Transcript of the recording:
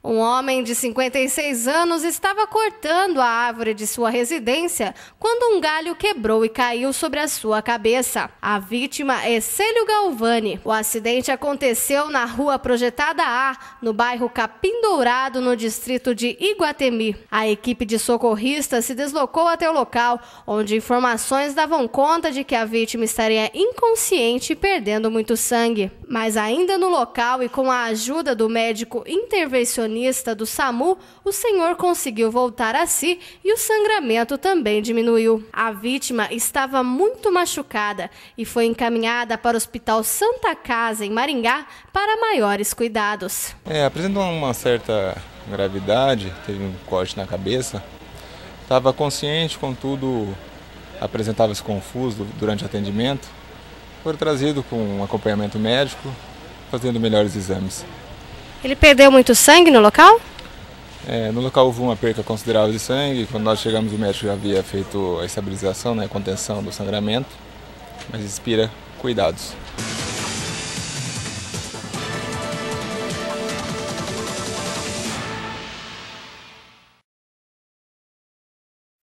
Um homem de 56 anos estava cortando a árvore de sua residência quando um galho quebrou e caiu sobre a sua cabeça. A vítima é Célio Galvani. O acidente aconteceu na rua Projetada A, no bairro Capim Dourado, no distrito de Iguatemi. A equipe de socorristas se deslocou até o local, onde informações davam conta de que a vítima estaria inconsciente e perdendo muito sangue. Mas ainda no local e com a ajuda do médico intervencionista do SAMU, o senhor conseguiu voltar a si e o sangramento também diminuiu. A vítima estava muito machucada e foi encaminhada para o Hospital Santa Casa, em Maringá, para maiores cuidados. Apresentou uma certa gravidade, teve um corte na cabeça, estava consciente, contudo apresentava-se confuso durante o atendimento. Foi trazido com um acompanhamento médico, fazendo melhores exames. Ele perdeu muito sangue no local? No local houve uma perca considerável de sangue. Quando nós chegamos, o médico já havia feito a estabilização, a contenção do sangramento, mas inspira cuidados.